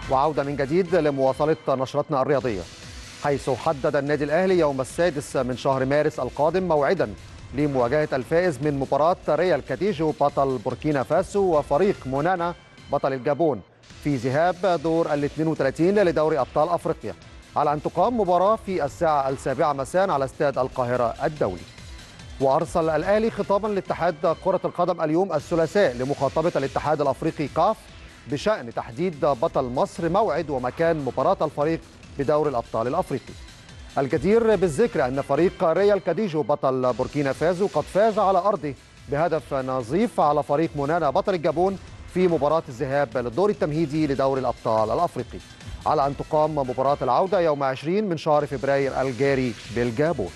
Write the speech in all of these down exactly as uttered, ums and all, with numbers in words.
وعودة من جديد لمواصلة نشرتنا الرياضية، حيث حدد النادي الأهلي يوم السادس من شهر مارس القادم موعدا لمواجهة الفائز من مباراة ريال كاتيجو بطل بوركينا فاسو وفريق مونانا بطل الجابون في ذهاب دور ال اثنين وثلاثين لدوري أبطال أفريقيا، على أن تقام مباراة في الساعة السابعة مساء على استاد القاهرة الدولي. وأرسل الأهلي خطابا لاتحاد كرة القدم اليوم الثلاثاء لمخاطبة الاتحاد الأفريقي كاف بشأن تحديد بطل مصر موعد ومكان مباراة الفريق بدوري الأبطال الأفريقي. الجدير بالذكر أن فريق ريال كاديجو بطل بوركينا فاسو قد فاز على أرضه بهدف نظيف على فريق مونانا بطل الجابون في مباراة الذهاب للدور التمهيدي لدوري الأبطال الأفريقي، على أن تقام مباراة العودة يوم عشرين من شهر فبراير الجاري بالجابون.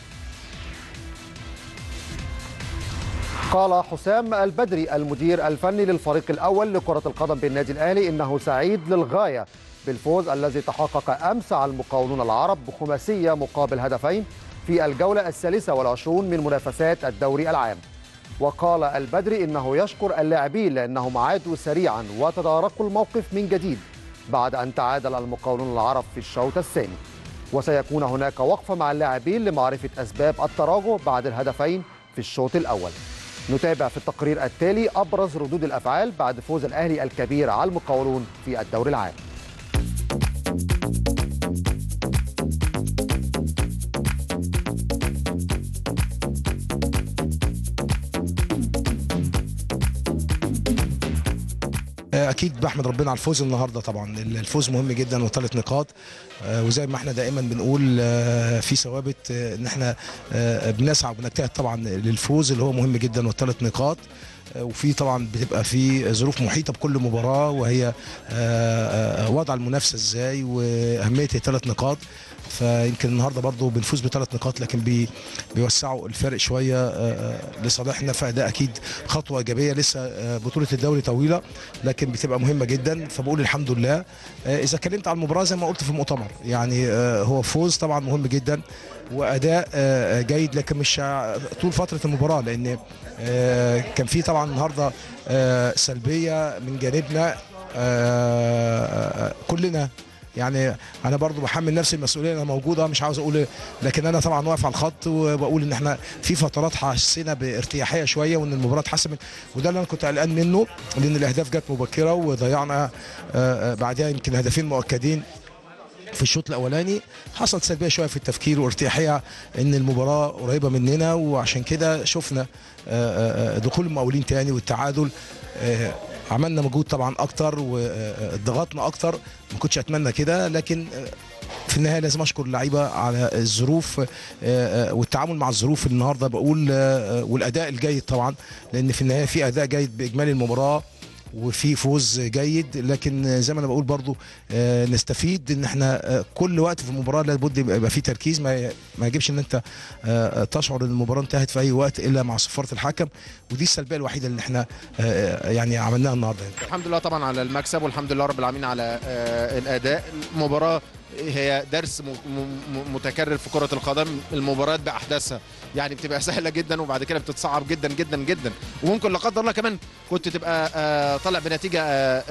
قال حسام البدري المدير الفني للفريق الأول لكرة القدم بالنادي الأهلي إنه سعيد للغاية بالفوز الذي تحقق أمس على المقاولون العرب بخماسية مقابل هدفين في الجولة الثالثة والعشرون من منافسات الدوري العام. وقال البدري إنه يشكر اللاعبين لأنهم عادوا سريعا وتداركوا الموقف من جديد بعد أن تعادل المقاولون العرب في الشوط الثاني، وسيكون هناك وقفة مع اللاعبين لمعرفة أسباب التراجع بعد الهدفين في الشوط الأول. نتابع في التقرير التالي أبرز ردود الأفعال بعد فوز الأهلي الكبير على المقاولون في الدوري العام. اكيد بحمد ربنا على الفوز النهارده. طبعا الفوز مهم جدا وثلاث نقاط، وزي ما احنا دائما بنقول في ثوابت ان احنا بنسعى وبنجتهد طبعا للفوز اللي هو مهم جدا والثلاث نقاط. وفي طبعا بتبقى في ظروف محيطه بكل مباراه وهي وضع المنافسه ازاي واهميه الثلاث نقاط. فيمكن النهارده برضو بنفوز بثلاث نقاط لكن بي بيوسعوا الفرق شويه لصالحنا، فده اكيد خطوه ايجابيه. لسه بطوله الدوري طويله لكن بتبقى مهمه جدا، فبقول الحمد لله. اذا اتكلمت عن المباراه زي ما قلت في المؤتمر، يعني هو فوز طبعا مهم جدا واداء جيد لكن مش طول فتره المباراه، لان كان في طبعا النهارده سلبيه من جانبنا كلنا. يعني انا برضو بحمل نفسي المسؤوليه، انا موجوده مش عاوز اقول، لكن انا طبعا واقف على الخط وبقول ان احنا في فترات حسينا بارتياحيه شويه وان المباراه اتحسمت، وده اللي انا كنت قلقان منه لان الاهداف جت مبكره وضيعنا بعدها يمكن هدفين مؤكدين في الشوط الاولاني. حصلت سلبيه شويه في التفكير وارتياحيه ان المباراه قريبه مننا، وعشان كده شفنا دخول المقاولين تاني والتعادل. عملنا مجهود طبعا اكتر وضغطنا اكتر، ما كنتش اتمنى كده، لكن في النهايه لازم اشكر اللعيبه على الظروف والتعامل مع الظروف النهارده بقول، والاداء الجيد طبعا، لان في النهايه في اداء جيد باجمالي المباراه وفي فوز جيد. لكن زي ما انا بقول برضو نستفيد ان احنا كل وقت في المباراه لابد يبقى في تركيز، ما ما يجيبش ان انت تشعر ان المباراه انتهت في اي وقت الا مع صفاره الحكم، ودي السلبيه الوحيده اللي احنا يعني عملناها النهارده. الحمد لله طبعا على المكسب والحمد لله رب العالمين على الاداء. المباراه هي درس متكرر في كرة القدم، المباريات بأحداثها يعني بتبقى سهلة جدا وبعد كده بتتصعب جدا جدا جدا، وممكن لا قدر الله كمان كنت تبقى طالع بنتيجة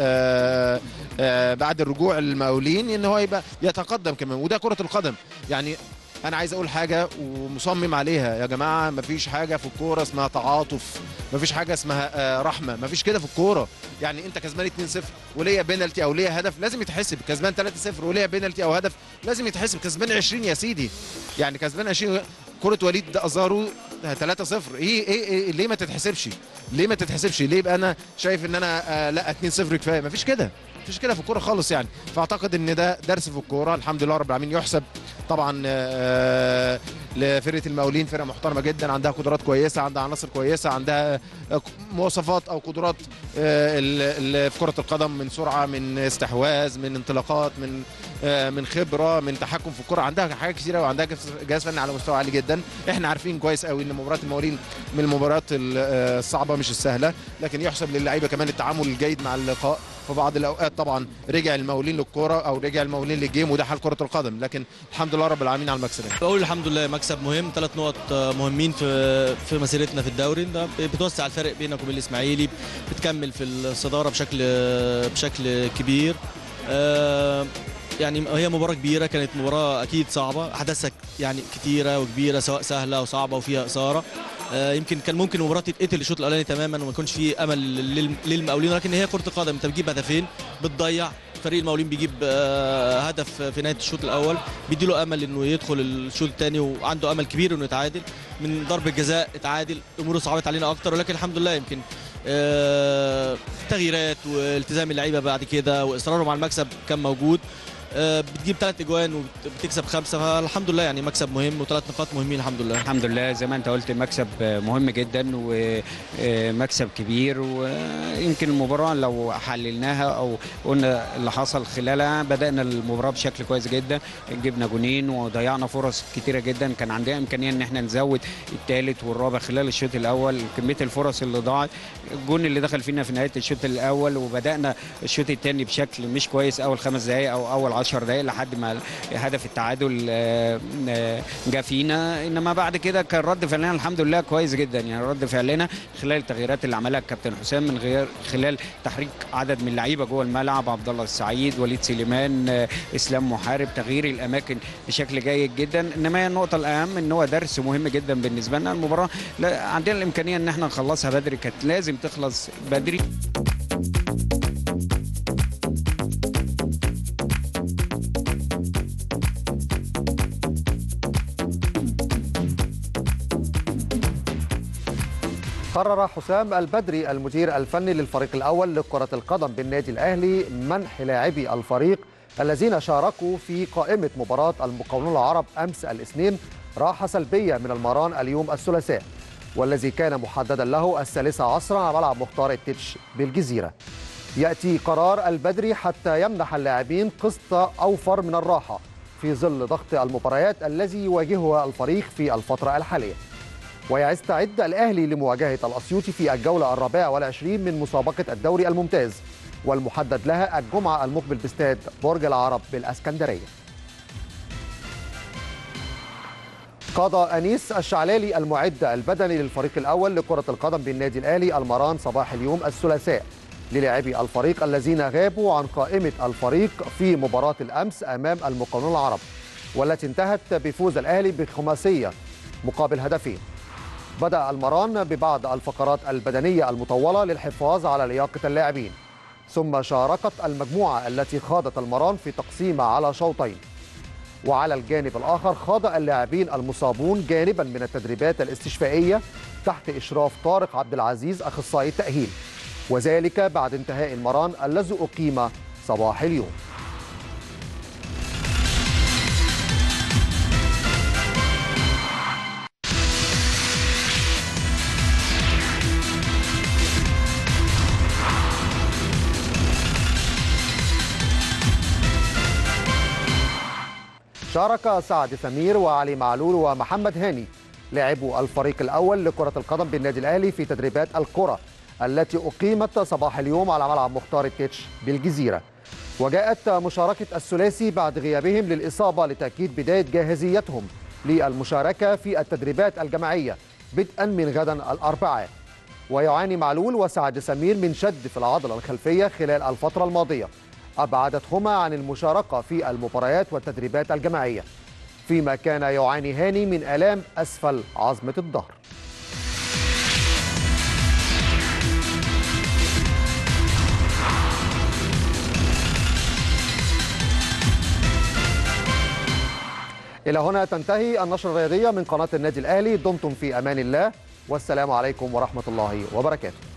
بعد الرجوع المقاولين ان هو يبقى يتقدم كمان، وده كرة القدم. يعني انا عايز اقول حاجه ومصمم عليها يا جماعه، مفيش حاجه في الكوره اسمها تعاطف، مفيش حاجه اسمها رحمه، مفيش كده في الكوره. يعني انت كسبان اتنين صفر وليا بينالتي او ليا هدف لازم يتحسب، كسبان تلاتة صفر وليا بينالتي او هدف لازم يتحسب، كسبان عشرين يا سيدي، يعني كسبان عشرين. كرة وليد ازارو تلاتة صفر، ايه ايه, إيه ليه ما تتحسبش؟ ليه ما تتحسبش؟ ليه يبقى انا شايف ان انا آه لا اتنين صفر كفايه؟ مفيش كده، مفيش كده في الكوره خالص يعني. فاعتقد ان ده درس في الكوره الحمد لله رب العالمين يحسب طبعا آه لفرقه المقاولين. فرقه محترمه جدا، عندها قدرات كويسه، عندها عناصر كويسه، عندها مواصفات او قدرات آه في كره القدم، من سرعه، من استحواذ، من انطلاقات، من آه من خبره، من تحكم في الكره، عندها حاجات كثيره وعندها جهاز فني على مستوى عالي جدا. احنا عارفين كويس قوي ان مباراه المقاولين من المباريات الصعبه مش السهله، لكن يحسب للعيبه كمان التعامل الجيد مع اللقاء. في بعض الاوقات طبعا رجع المقاولين للكوره او رجع المقاولين للجيم، وده حال كره القدم، لكن الحمد لله رب العالمين على المكسب. بقول الحمد لله مكسب مهم، ثلاث نقط مهمين في في مسيرتنا في الدوري، ده بتوسع الفرق بينك وبين الاسماعيلي، بتكمل في الصداره بشكل بشكل كبير. آه، يعني هي مباراه كبيره، كانت مباراه اكيد صعبه، احداثها يعني كتيره وكبيره سواء سهله وصعبه وفيها اثاره. آه، يمكن كان ممكن المباراه تتقتل الشوط الاولاني تماما وما يكونش فيه امل لل- للمقاولين، ولكن هي كره القدم، انت بتجيب هدفين بتضيع. فريق المقاولين بيجيب آه، هدف في نهايه الشوط الاول بيدي له امل انه يدخل الشوط الثاني، وعنده امل كبير انه يتعادل. من ضربه جزاء اتعادل، اموره صعبت علينا اكتر، ولكن الحمد لله يمكن آه، تغييرات والتزام اللعيبه بعد كده واصرارهم على المكسب كان موجود. آه، بتجيب ثلاث اجوان وبتكسب خمسه، فالحمد لله يعني مكسب مهم وثلاث نقاط مهمين الحمد لله. الحمد لله زي ما انت قلت مكسب مهم جدا ومكسب كبير، ويمكن المباراه لو حللناها او قلنا اللي حصل خلالها، بدانا المباراه بشكل كويس جدا، جبنا جونين وضيعنا فرص كتيره جدا، كان عندنا امكانيه ان احنا نزود الثالث والرابع خلال الشوط الاول. كميه الفرص اللي ضاعت، الجون اللي دخل فينا في نهايه الشوط الاول، وبدانا الشوط الثاني بشكل مش كويس اول خمس دقائق او اول عشر دقائق لحد ما هدف التعادل جه فينا. انما بعد كده كان رد فعلنا الحمد لله كويس جدا، يعني رد فعلنا خلال التغييرات اللي عملها الكابتن حسام من غير خلال تحريك عدد من اللعيبه جوه الملعب، عبد الله السعيد، وليد سليمان، اسلام محارب، تغيير الاماكن بشكل جيد جدا. انما هي النقطه الاهم ان هو درس مهم جدا بالنسبه لنا. المباراه عندنا الامكانيه ان احنا نخلصها بدري، كانت لازم تخلص بدري. قرر حسام البدري المدير الفني للفريق الأول لكرة القدم بالنادي الأهلي منح لاعبي الفريق الذين شاركوا في قائمة مباراة المقاولون العرب أمس الاثنين راحة سلبية من المران اليوم الثلاثاء، والذي كان محددا له الثالثة عصرا على ملعب مختار التتش بالجزيرة. يأتي قرار البدري حتى يمنح اللاعبين قسط أوفر من الراحة في ظل ضغط المباريات الذي يواجهها الفريق في الفترة الحالية. ويستعد الأهلي لمواجهة الأسيوطي في الجولة الرابعة والعشرين من مسابقة الدوري الممتاز، والمحدد لها الجمعة المقبل باستاد برج العرب بالأسكندرية. قضى أنيس الشعلالي المعد البدني للفريق الأول لكرة القدم بالنادي الأهلي المران صباح اليوم الثلاثاء للاعبي الفريق الذين غابوا عن قائمة الفريق في مباراة الأمس أمام المقاولون العرب، والتي انتهت بفوز الأهلي بخماسية مقابل هدفين. بدأ المران ببعض الفقرات البدنية المطولة للحفاظ على لياقة اللاعبين، ثم شاركت المجموعة التي خاضت المران في تقسيمة على شوطين. وعلى الجانب الآخر خاض اللاعبين المصابون جانبا من التدريبات الاستشفائية تحت إشراف طارق عبد العزيز أخصائي التأهيل، وذلك بعد انتهاء المران الذي أقيم صباح اليوم. شارك سعد سمير وعلي معلول ومحمد هاني لاعبو الفريق الأول لكرة القدم بالنادي الأهلي في تدريبات الكرة التي أقيمت صباح اليوم على ملعب مختار التتش بالجزيرة. وجاءت مشاركة الثلاثي بعد غيابهم للإصابة لتأكيد بداية جاهزيتهم للمشاركة في التدريبات الجماعية بدءا من غدا الأربعاء. ويعاني معلول وسعد سمير من شد في العضلة الخلفية خلال الفترة الماضية أبعدتهما عن المشاركة في المباريات والتدريبات الجماعية، فيما كان يعاني هاني من آلام أسفل عظمة الظهر. إلى هنا تنتهي النشرة الرياضية من قناة النادي الأهلي. دمتم في أمان الله، والسلام عليكم ورحمة الله وبركاته.